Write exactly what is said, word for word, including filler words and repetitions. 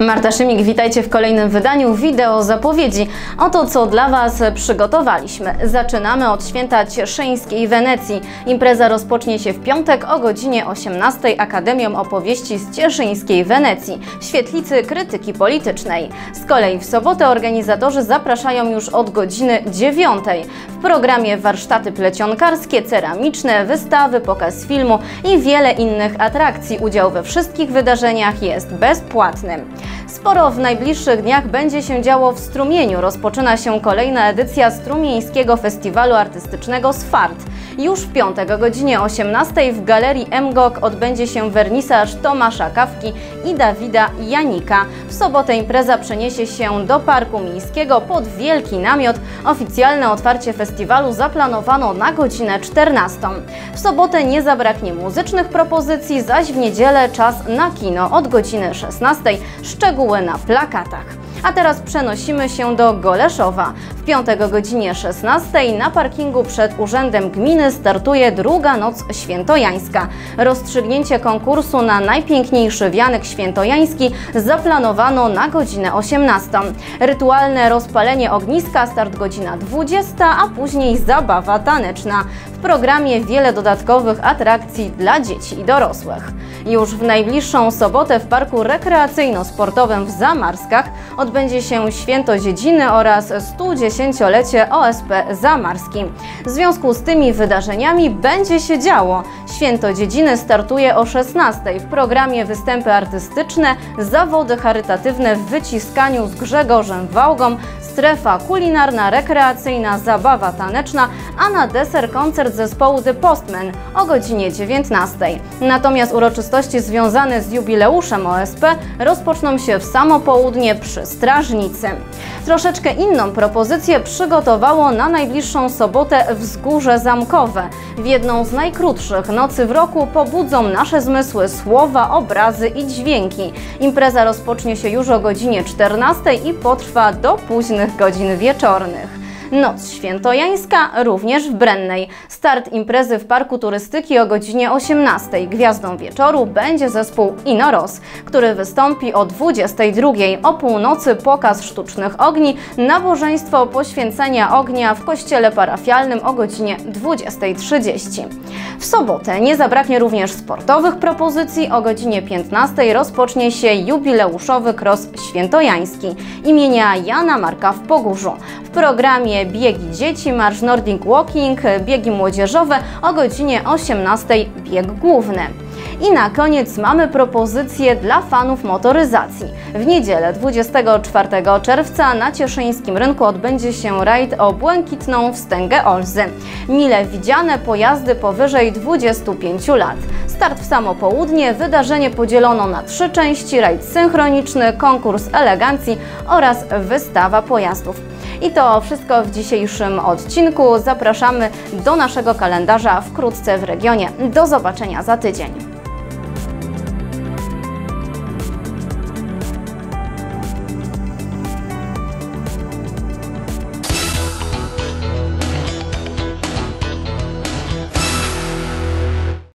Marta Szymik, witajcie w kolejnym wydaniu wideo zapowiedzi. Oto co dla Was przygotowaliśmy. Zaczynamy od święta Cieszyńskiej Wenecji. Impreza rozpocznie się w piątek o godzinie osiemnastej Akademią Opowieści z Cieszyńskiej Wenecji, świetlicy krytyki politycznej. Z kolei w sobotę organizatorzy zapraszają już od godziny dziewiątej. W programie warsztaty plecionkarskie, ceramiczne, wystawy, pokaz filmu i wiele innych atrakcji. Udział we wszystkich wydarzeniach jest bezpłatny. Sporo w najbliższych dniach będzie się działo w Strumieniu. Rozpoczyna się kolejna edycja Strumieńskiego Festiwalu Artystycznego SFART. Już w piątek o godzinie osiemnastej w Galerii M G O K odbędzie się wernisaż Tomasza Kawki i Dawida Janika. W sobotę impreza przeniesie się do Parku Miejskiego pod wielki namiot. Oficjalne otwarcie festiwalu zaplanowano na godzinę czternastą. W sobotę nie zabraknie muzycznych propozycji, zaś w niedzielę czas na kino od godziny szesnastej. Szczegóły na plakatach. A teraz przenosimy się do Goleszowa. W piątek o godzinie szesnastej na parkingu przed Urzędem Gminy startuje druga noc świętojańska. Rozstrzygnięcie konkursu na najpiękniejszy wianek świętojański zaplanowano na godzinę osiemnastą. Rytualne rozpalenie ogniska, start godzina dwudziesta, a później zabawa taneczna. W programie wiele dodatkowych atrakcji dla dzieci i dorosłych. Już w najbliższą sobotę w Parku Rekreacyjno-Sportowym w Zamarskach odbędzie się Święto Dziedziny oraz studziesięciolecie O S P Zamarski. W związku z tymi wydarzeniami będzie się działo. Święto Dziedziny startuje o szesnastej. W programie występy artystyczne, zawody charytatywne w wyciskaniu z Grzegorzem Wałgą, strefa kulinarna, rekreacyjna, zabawa taneczna, a na deser koncert zespołu The Postmen o godzinie dziewiętnastej. Natomiast uroczystości związane z jubileuszem O S P rozpoczną się w samo południe przy Strażnicy. Troszeczkę inną propozycję przygotowało na najbliższą sobotę Wzgórze Zamkowe. W jedną z najkrótszych nocy w roku pobudzą nasze zmysły słowa, obrazy i dźwięki. Impreza rozpocznie się już o godzinie czternastej i potrwa do późnych godzin wieczornych. Noc świętojańska również w Brennej. Start imprezy w Parku Turystyki o godzinie osiemnastej. Gwiazdą wieczoru będzie zespół Inoros, który wystąpi o dwudziestej drugiej. O północy pokaz sztucznych ogni, nabożeństwo poświęcenia ognia w kościele parafialnym o godzinie dwudziestej trzydzieści. W sobotę nie zabraknie również sportowych propozycji. O godzinie piętnastej rozpocznie się jubileuszowy cross świętojański imienia Jana Marka w Pogórzu. W programie biegi dzieci, marsz Nordic Walking, biegi młodzieżowe, o godzinie osiemnastej bieg główny. I na koniec mamy propozycję dla fanów motoryzacji. W niedzielę dwudziestego czwartego czerwca na Cieszyńskim Rynku odbędzie się rajd o błękitną wstęgę Olzy. Mile widziane pojazdy powyżej dwudziestu pięciu lat. Start w samo południe, wydarzenie podzielono na trzy części, rajd synchroniczny, konkurs elegancji oraz wystawa pojazdów. I to wszystko w dzisiejszym odcinku. Zapraszamy do naszego kalendarza wkrótce w regionie. Do zobaczenia za tydzień.